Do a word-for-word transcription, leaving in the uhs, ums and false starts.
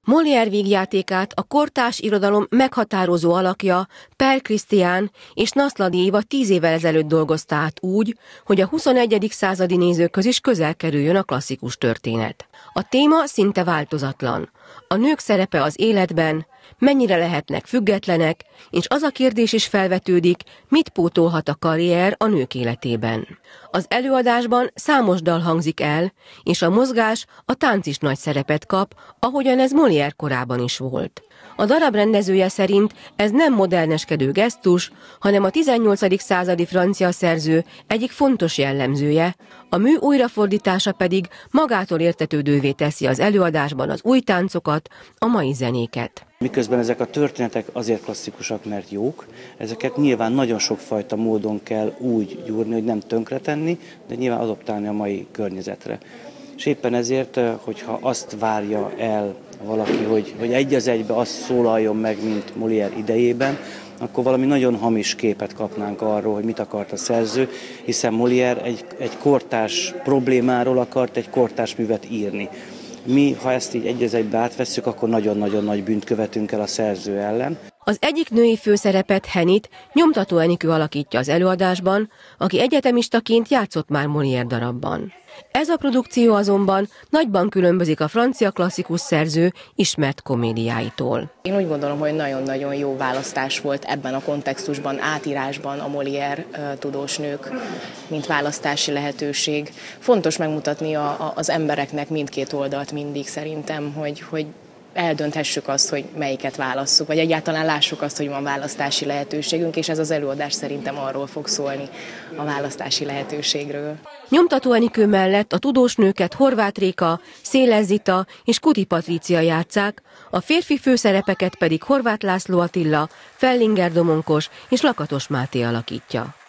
Molière vígjátékát a kortárs irodalom meghatározó alakja Per Krisztián és Naszladi Éva tíz évvel ezelőtt dolgozta át úgy, hogy a huszonegyedik századi nézőkhöz is közel kerüljön a klasszikus történet. A téma szinte változatlan. A nők szerepe az életben, mennyire lehetnek függetlenek, és az a kérdés is felvetődik, mit pótolhat a karrier a nők életében. Az előadásban számos dal hangzik el, és a mozgás, a tánc is nagy szerepet kap, ahogyan ez Molière korában is volt. A darab rendezője szerint ez nem moderneskedő gesztus, hanem a tizennyolcadik századi francia szerző egyik fontos jellemzője, a mű újrafordítása pedig magától értetődővé teszi az előadásban az új táncokat, a mai zenéket. Miközben ezek a történetek azért klasszikusak, mert jók, ezeket nyilván nagyon sokfajta módon kell úgy gyúrni, hogy nem tönkretenni, de nyilván adoptálni a mai környezetre. És éppen ezért, hogyha azt várja el valaki, hogy, hogy egy az egybe azt szólaljon meg, mint Molière idejében, akkor valami nagyon hamis képet kapnánk arról, hogy mit akart a szerző, hiszen Molière egy, egy kortárs problémáról akart egy kortárs művet írni. Mi, ha ezt így egy az egybe átvesszük, akkor nagyon-nagyon nagy bűnt követünk el a szerző ellen. Az egyik női főszerepet, Hennyt, Nyomtató Enikő alakítja az előadásban, aki egyetemistaként játszott már Molière darabban. Ez a produkció azonban nagyban különbözik a francia klasszikus szerző ismert komédiáitól. Én úgy gondolom, hogy nagyon-nagyon jó választás volt ebben a kontextusban, átírásban a Molière tudós nők, mint választási lehetőség. Fontos megmutatni a, a, az embereknek mindkét oldalt mindig szerintem, hogy, hogy eldönthessük azt, hogy melyiket válasszuk, vagy egyáltalán lássuk azt, hogy van választási lehetőségünk, és ez az előadás szerintem arról fog szólni, a választási lehetőségről. Nyomtató Enikő mellett a tudós nőket Horváth Réka, Széles Zita és Kuti Patrícia játsszák, a férfi főszerepeket pedig Horváth László Attila, Fellinger Domonkos és Lakatos Máté alakítja.